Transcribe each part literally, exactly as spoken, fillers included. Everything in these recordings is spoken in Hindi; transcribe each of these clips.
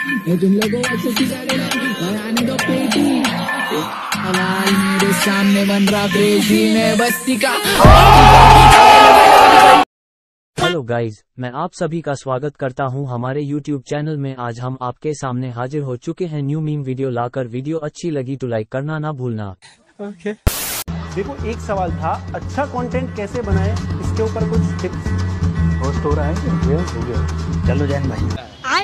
तुम लोगों आने दो पेटी मेरे सामने बन रहा क्रेजी में बस्ती का। हेलो गाइज, मैं आप सभी का स्वागत करता हूं हमारे यूट्यूब चैनल में। आज हम आपके सामने हाजिर हो चुके हैं न्यू मीम वीडियो लाकर। वीडियो अच्छी लगी तो लाइक करना ना भूलना। Okay okay. देखो, एक सवाल था, अच्छा कंटेंट कैसे बनाए, इसके ऊपर कुछ टिप्स। होस्ट हो रहा है क्या? हो गया। चलो जैन भाई,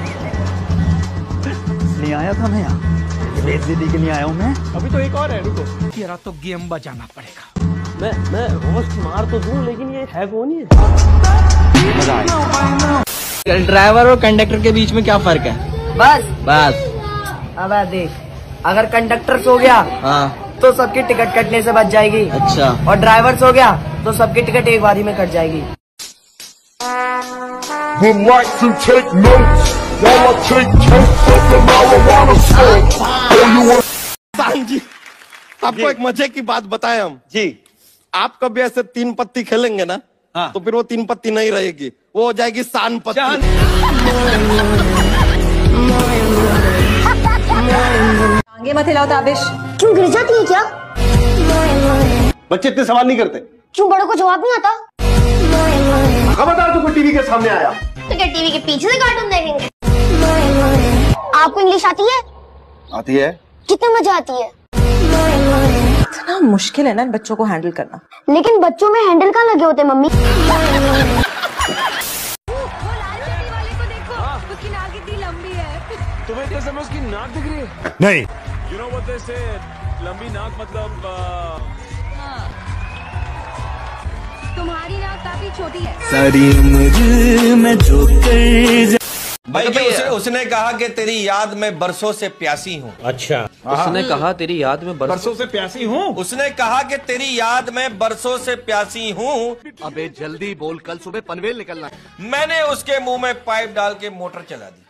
इसलिए आया था मैं यहाँ, बेइज्जती के लिए आया हूँ मैं। अभी तो एक और है, रुको। तेरा तो गेम बजाना पड़ेगा। मैं मैं होस्ट मार तो दूं, लेकिन ये है वो नहीं है। ड्राइवर और कंडक्टर के बीच में क्या फर्क है? बस बस अब देख, अगर कंडक्टर सो गया हाँ तो सबकी टिकट कटने से बच जाएगी। अच्छा, और ड्राइवर सो गया तो सबकी टिकट एक बारी में कट जाएगी। जी, आपको एक मजे की बात बताएं हम जी। आप कभी ऐसे तीन पत्ती खेलेंगे ना, हाँ। तो फिर वो तीन पत्ती नहीं रहेगी, वो हो जाएगी सान पत्ती। आगे मत हिलाओ ताबिश। क्यों गिर जाती है क्या? बच्चे इतने सवाल नहीं करते। क्यों बड़ों को जवाब नहीं आता? खबरदार तुमको टीवी के सामने आया तो क्या टीवी के पीछे से कार्टून देखेंगे? आपको इंग्लिश आती है? आती है। कितनी मजा आती है? इतना मुश्किल है ना इन बच्चों को हैंडल करना। लेकिन बच्चों में हैंडल कहाँ लगे होते मम्मी? तुम्हें क्या समझ की नाक दिख रही है? नहीं। You know what they say, लंबी नाक मतलब आ... तुम्हारी नाक काफी छोटी है। सारी उम्र में जो कर भाई भाई उसे, उसने कहा कि तेरी याद में बरसों से प्यासी हूँ। अच्छा, उसने कहा तेरी याद में बरसों, बरसों से प्यासी हूँ। उसने कहा कि तेरी याद में बरसों से प्यासी हूँ। अबे जल्दी बोल, कल सुबह पनवेल निकलना। मैंने उसके मुंह में पाइप डाल के मोटर चला दी।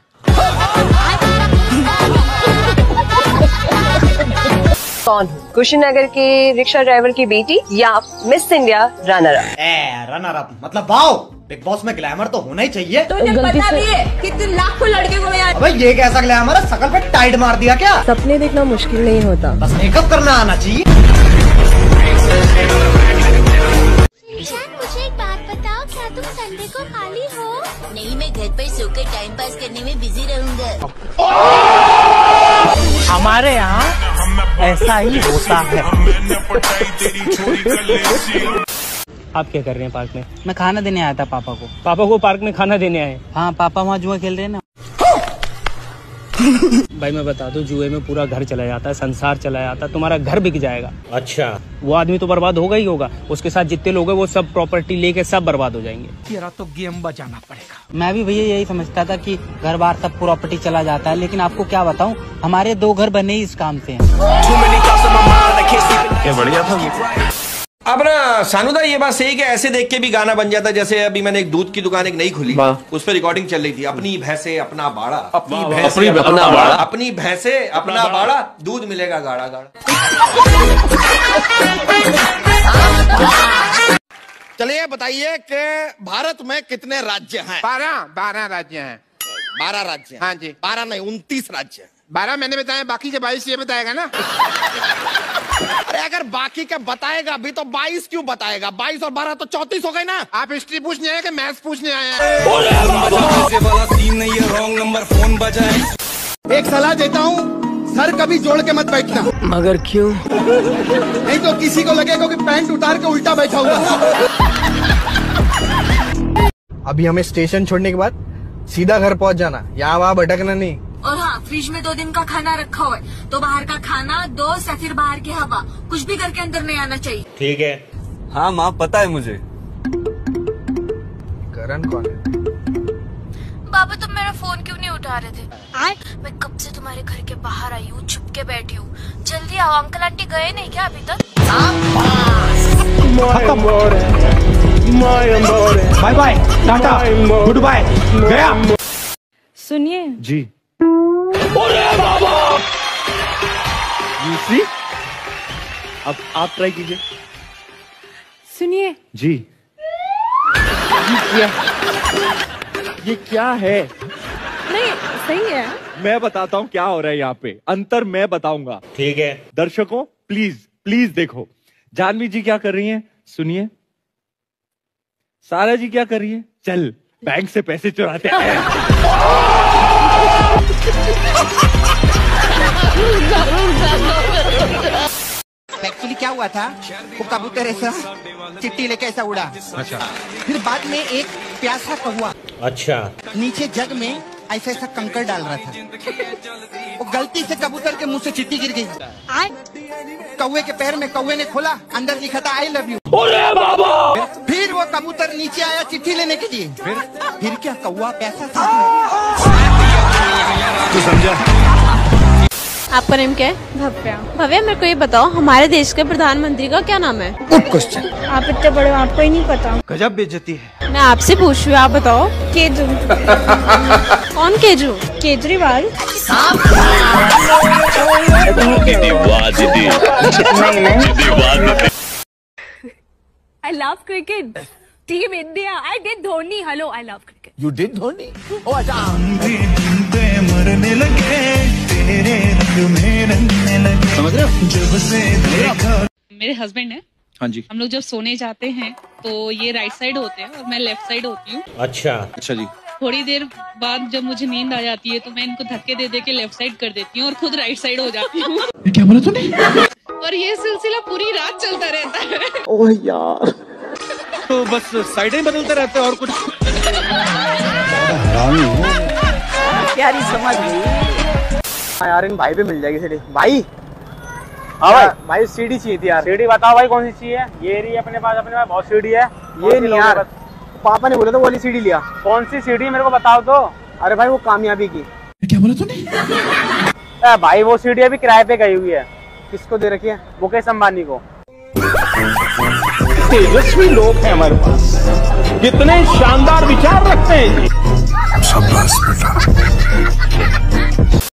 कौन? कुशीनगर के रिक्शा ड्राइवर की बेटी या मिस इंडिया रनर अप? ए, रनर अप मतलब वाओ, बिग बॉस में ग्लैमर तो होना ही चाहिए। तो इन्हें पता भी है कितने लाखों लड़के को यार। अबे ये कैसा ग्लैमर है, शकल पे टाइट मार दिया क्या? सपने देखना मुश्किल नहीं होता, बस मेकअप करना आना चाहिए। मुझे एक बात बताओ, क्या तुम संडे को खाली हो? नहीं, मैं घर पर सोकर टाइम पास करने में बिजी रहूंगा। हमारे यहाँ ऐसा ही होता है। आप क्या कर रहे हैं पार्क में? मैं खाना देने आया था पापा को। पापा को पार्क में खाना देने आए? हाँ, पापा वहाँ जुआ खेल रहे हैं ना। भाई मैं बता दूं, जुए में पूरा घर चला जाता है, संसार चला जाता है, तुम्हारा घर बिक जाएगा। अच्छा, वो आदमी तो बर्बाद होगा ही होगा, उसके साथ जितने लोग हैं वो सब प्रॉपर्टी लेके सब बर्बाद हो जाएंगे। तेरा तो गेम बजाना पड़ेगा। मैं भी भैया यही समझता था कि घर बार सब प्रॉपर्टी चला जाता है, लेकिन आपको क्या बताऊं, हमारे दो घर बने ही इस काम से। बढ़िया था। अब ना सानुदा, ये बात सही कि ऐसे देख के भी गाना बन जाता। जैसे अभी मैंने एक दूध की दुकान एक नई खुली, उस पर रिकॉर्डिंग चल रही थी, अपनी भैंसे अपना बाड़ा, अपनी भैंसे अपना बाड़ा, अपनी भैंसे अपना बाड़ा, दूध मिलेगा गाढ़ा गाढ़ा। चलिए बताइए कि भारत में कितने राज्य हैं? बारह बारह राज्य हैं। बारह राज्य? हाँ जी। बारह नहीं, उनतीस राज्य। बारह मैंने बताया, बाकी के बाईस ये बताएगा ना। अरे अगर बाकी का बताएगा भी तो बाईस क्यों बताएगा? बाईस और बारह तो चौतीस हो गए ना। आप हिस्ट्री पूछने आए कि मैथ्स पूछने आए हैं? एक सलाह देता हूँ, सर कभी जोड़ के मत बैठना। मगर क्यों? नहीं तो किसी को लगेगा कि पैंट उतार के उल्टा बैठा हुआ। अभी हमें स्टेशन छोड़ने के बाद सीधा घर पहुँच जाना, यहाँ वहाँ भटकना नहीं। और हाँ, फ्रिज में दो दिन का खाना रखा हुआ है, तो बाहर का खाना दो या फिर बाहर की हवा, कुछ भी करके अंदर नहीं आना चाहिए। ठीक है। हाँ माँ, पता है मुझे। करण कौन है? बाबा, तुम मेरा फोन क्यों नहीं उठा रहे थे? मैं कब से तुम्हारे घर के बाहर आई हूँ, छुप के बैठी हूँ। जल्दी आओ, अंकल आंटी गए नहीं क्या अभी तक? बाय बाय, टाटा, गुड बाय, गया। सुनिए जी। अब आप ट्राई कीजिए। सुनिए जी। ये क्या ये क्या है? नहीं सही है। मैं बताता हूँ क्या हो रहा है यहाँ पे, अंतर मैं बताऊंगा। ठीक है दर्शकों, प्लीज प्लीज देखो। जानवी जी क्या कर रही हैं, सुनिए। सारा जी क्या कर रही है, चल बैंक से पैसे चुराते हैं। एक्चुअली क्या हुआ था, वो कबूतर ऐसा चिट्ठी लेके ऐसा उड़ा। अच्छा। फिर बाद में एक प्यासा कौवा, अच्छा, नीचे जग में ऐसा ऐसा कंकड़ डाल रहा था। वो गलती से कबूतर के मुंह से चिट्ठी गिर गई। कौवे के पैर में, कौवे ने खोला, अंदर लिखा था आई लव यू। अरे बाबा! फिर वो कबूतर नीचे आया चिट्ठी लेने के लिए। फिर फिर क्या कौवा प्यासा था। तू समझा? आपका नाम क्या है? भव्या। भव्या, मेरे को ये बताओ, हमारे देश के प्रधानमंत्री का क्या नाम है? Good question. आप इतने बड़े हो, आपको ही नहीं पता। गजब बेइज्जती है। मैं आपसे पूछ रही हूँ, आप बताओ। केजू। कौन केजू? Kejriwal. I love cricket. Team India. I did Dhoni. Hello, I love cricket. You did Dhoni? Oh, अच्छा। समझ रहे हो? मेरे हस्बैंड है। हाँ जी। हम लोग जब सोने जाते हैं तो ये राइट साइड होते हैं और मैं लेफ्ट साइड होती हूँ। अच्छा अच्छा जी। थोड़ी देर बाद जब मुझे नींद आ जाती है तो मैं इनको धक्के दे दे के लेफ्ट साइड कर देती हूँ और खुद राइट साइड हो जाती हूँ। क्या बोला तूने? और ये सिलसिला पूरी रात चलता रहता है। ओह यार, तो बस साइडें बदलते रहते हैं और कुछ। प्यारी समझ गई यार, इन भाई पे मिल जाएगी सीढ़ी। भाई हाँ भाई, भाई सीढ़ी चाहिए थी यार। सीढ़ी बताओ भाई, कौन सी चाहिए? ये रही अपने पास, अपने पास बहुत सीढ़ी है। ये नहीं यार, पापा ने बोला था वो वाली सीढ़ी लिया। कौन सी सीढ़ी मेरे को बताओ तो। अरे भाई वो कामयाबी की। क्या बोला तूने? भाई वो सीढ़ी अभी किराए पे गई हुई है। किसको दे रखी है? मुकेश अंबानी को। तेजस्वी लोग हैं हमारे पास, कितने शानदार विचार रखते हैं। शाबाश बेटा।